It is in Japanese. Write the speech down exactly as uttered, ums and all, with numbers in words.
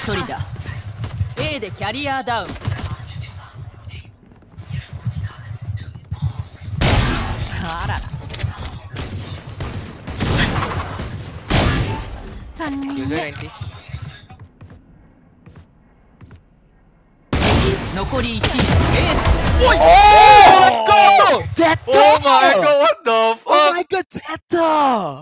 一人だ。 A でキャリアダウン。あらら。三人目。残りいち名。エース。おい。 Oh my god! What the fuck? Oh my god, Zeta!